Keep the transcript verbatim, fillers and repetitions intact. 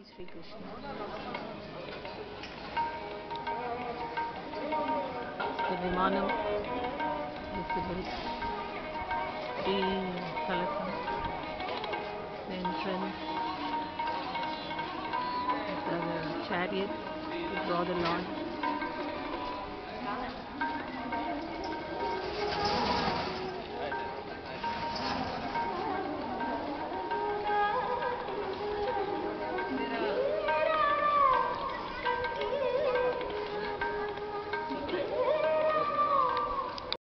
Sri Krishna. The Vimanam visible, the Kalakam, the entrance, the chariot to draw the Lord.